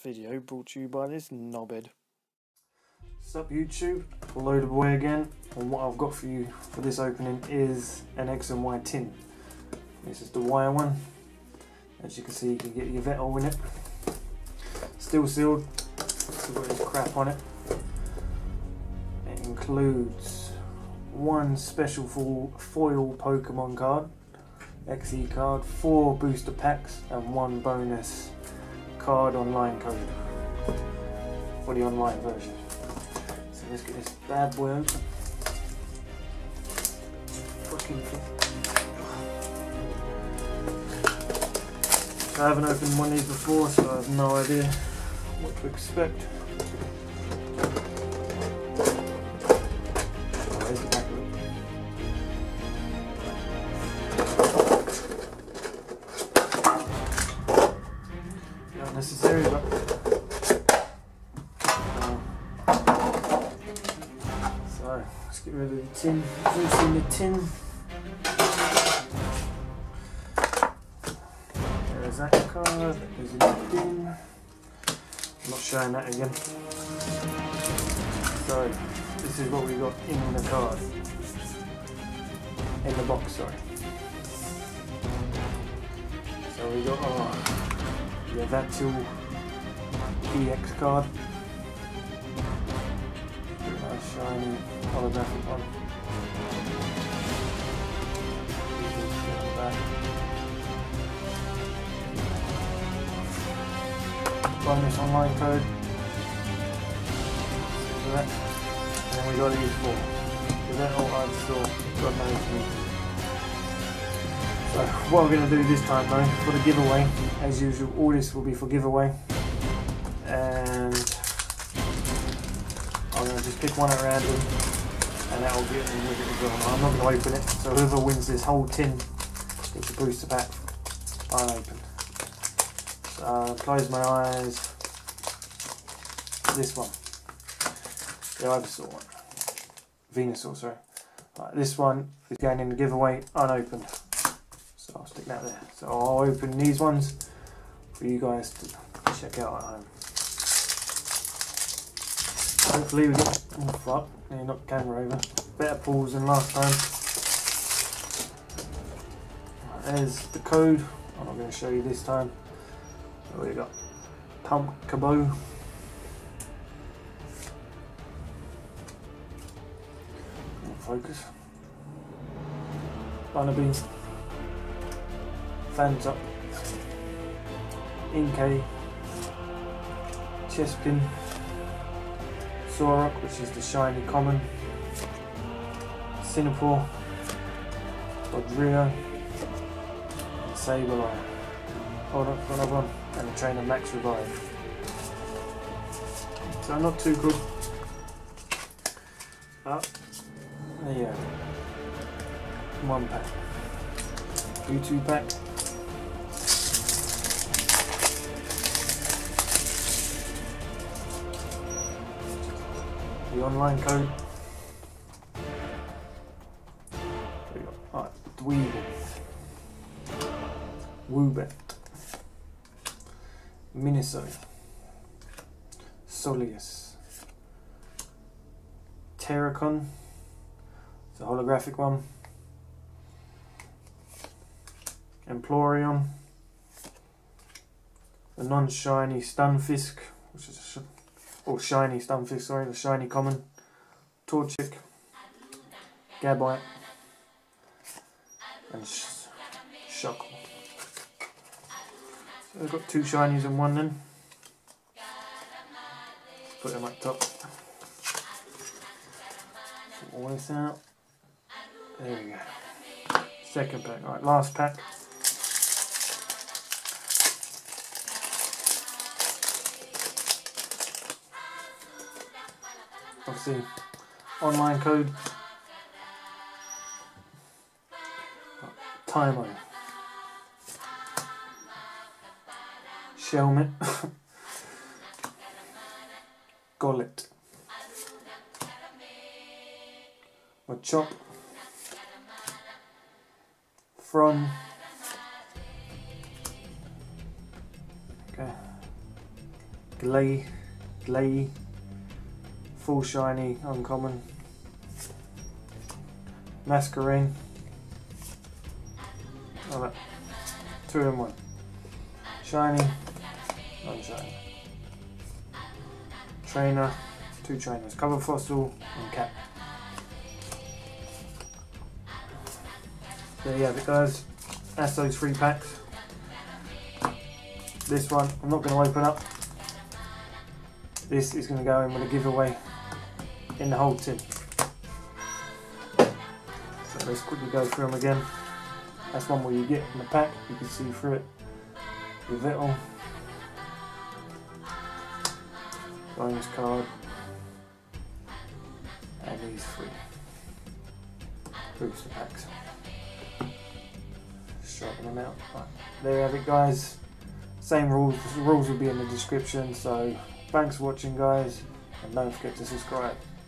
video brought to you by this knobhead. Sup YouTube, Loader Boy again, and what I've got for you for this opening is an X and Y tin. This is the wire one. As you can see, you can get your Vettel in it. Still sealed, still got this crap on it. It includes one special foil Pokemon card, XE card, 4 booster packs, and 1 bonus card online code for the online version. So let's get this bad boy open. Fucking I haven't opened one of these before, so I have no idea what to expect. Oh, there's the back of it. Not necessary, but so let's get rid of the tin. What's in the tin? There's that card, that goes in the bin. I'm not showing that again. So this is what we got in the card. In the box, sorry. So we got our Vettel EX card. Nice shiny holographic one. Bonus online code. And then we got these 4. So that all I saw got those. So what we're going to do this time though, for the giveaway, as usual, all this will be for giveaway, and I'm going to just pick one at random, and that will get in with it as well. I'm not going to open it, so whoever wins this whole tin gets a booster pack unopened. So close my eyes. This one, the Ivysaur one, Venusaur, sorry. Right, this one is going in the giveaway unopened. So I'll stick that there. So I'll open these ones for you guys to check out at home. Hopefully we get, oh fuck, nearly knocked the camera over. Better pulls than last time. Right, there's the code. I'm not going to show you this time. So we got Pump Cabo. Focus. Bunnaby. Phantup, Inkay, Chespin, Sorok, which is the shiny common, Sinapore, Rodrio, and Sableye. Hold up for another one, and a Trainer Max Revive. So not too good, but there you go. 1 pack. 2 pack. The online code. We got Dweeble, Woobat, Miniso, Soleus, Terracon, it's a holographic one, Empoleon, the non-shiny Stunfisk, which is shiny Stunfisk, sorry, the shiny common, Torchic, Gabite, and Shuckle. So we've got 2 shinies in one then. Put them up top. Sort all this out. There we go. Second pack, right, last pack. Obviously, online code, Tymo, Shelmet, Gollet, Machop, From, Glay, Full Shiny, Uncommon, Masquerain, alright, 2 in 1, Shiny, non-shiny, Trainer, 2 trainers, Cover Fossil and Cap. There you have it guys, that's those 3 packs. This one I'm not going to open up. This is going to go in with a giveaway in the whole tin. So let's quickly go through them again. That's one where you get in the pack, you can see through it. Your Vittle, bonus card, and these 3 booster packs. Striking them out. Right. There you have it guys. Same rules, the rules will be in the description, so thanks for watching guys, and don't forget to subscribe.